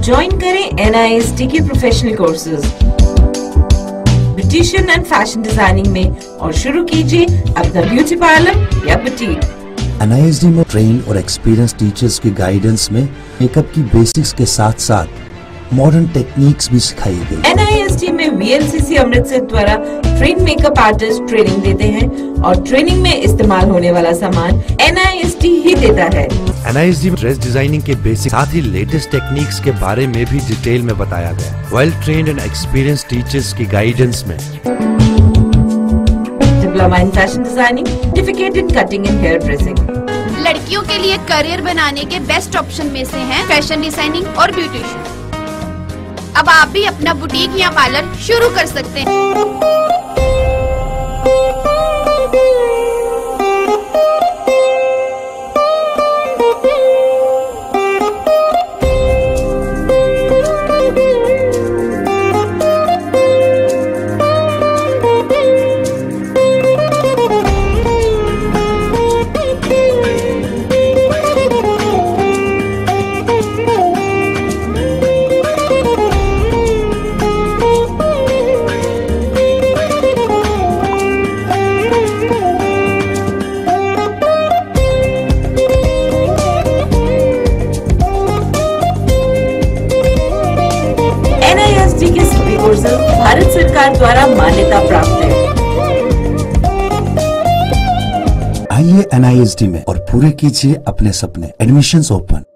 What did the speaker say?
Join करें NIST के professional courses beautician and fashion designing में और शुरू कीजिए अपना ब्यूटी पार्लर या बुटीक। NIST में ट्रेन और एक्सपीरियंस टीचर्स की गाइडेंस में मेकअप की बेसिक्स के साथ साथ मॉडर्न टेक्निक्स भी सिखाई गई। NIST में VLCC अमृतसर द्वारा ट्रेन मेकअप आर्टिस्ट ट्रेनिंग देते हैं और ट्रेनिंग में इस्तेमाल होने वाला सामान NIST ही देता है। NIST में ड्रेस डिजाइनिंग के बेसिक साथ ही लेटेस्ट टेक्निक्स के बारे में भी डिटेल में बताया गया। Well trained and experience teachers की गाइडेंस में diploma in fashion designing, certificate in cutting and hair dressing. लड़कियों के लिए करियर बनाने के बेस्ट ऑप्शन में से हैं फैशन डिजाइनिंग और ब्यूटिशियन। अब आप भी अपना बुटीक या पार्लर शुरू कर सकते हैं। भारत सरकार द्वारा मान्यता प्राप्त है। आइए NIST में और पूरे कीजिए अपने सपने। Admissions open.